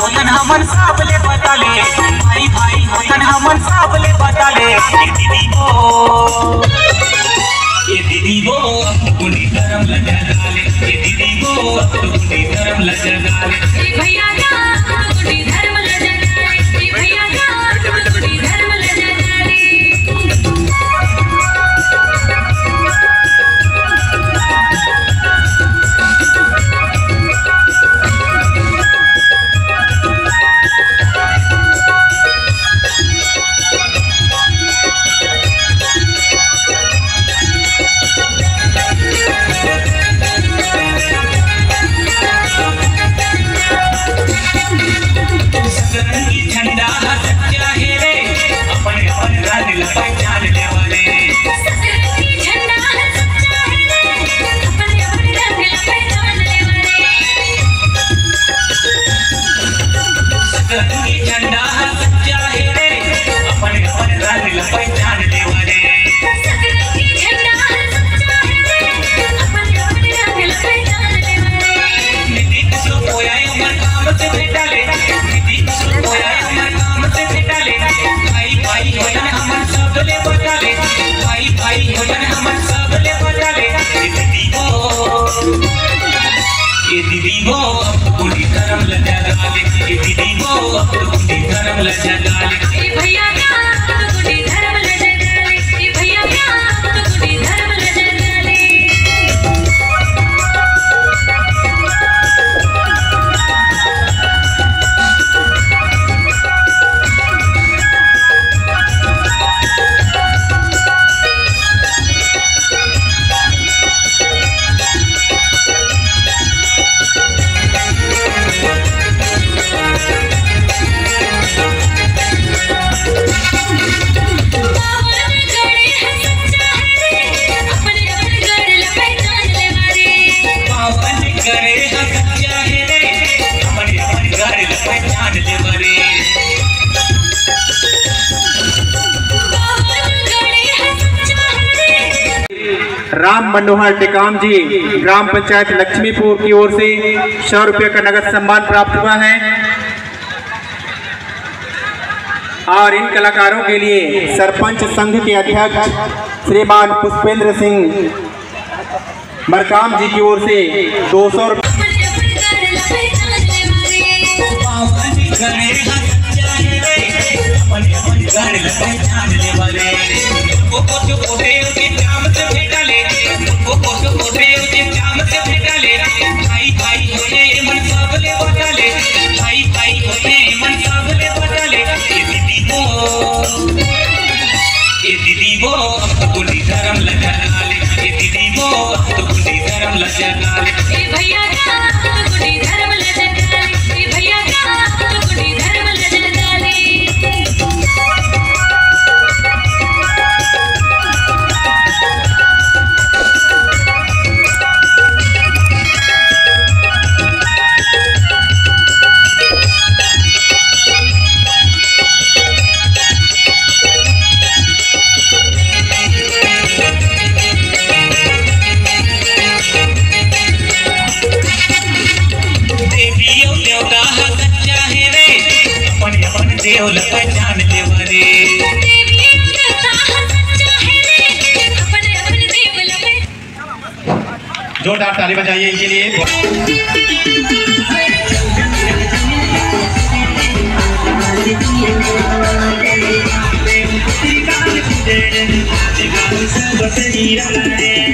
होतन हमन साबले बताले, भाई भाई होतन हमन साबले बताले। दीदी वो गुंडी धर्म लजा डाले, दीदी वो गुंडी धर्म लजा डाले। भैया का गुंडी धर्म लजा डाले, भैया का गुंडी धर्म लजा डाले। दीदी वो गुंडी धर्म लजा डाले, दीदी वो गुंडी धर्म लजा डाले। भैया का गुंडी धर्म लजा डाले, भैया का गुंडी धर्म लजा डाले। राम मनोहर टेकाम जी ग्राम पंचायत लक्ष्मीपुर की ओर से 100 रुपये का नगद सम्मान प्राप्त हुआ है। और इन कलाकारों के लिए सरपंच संघ के अध्यक्ष श्रीमान पुष्पेंद्र सिंह मरकाम जी की ओर से 200 रुपये। दीदी वो गुंडी धर्म लजा डाले, दीदी वो गुंडी धर्म लजा डाले। भैया का गुंडी धर्म लजा डाले, भैया का गुंडी धर्म लजा डाले। देवल पहचान देवरे, जोरदार ताली बजाइए इनके लिए। Bye.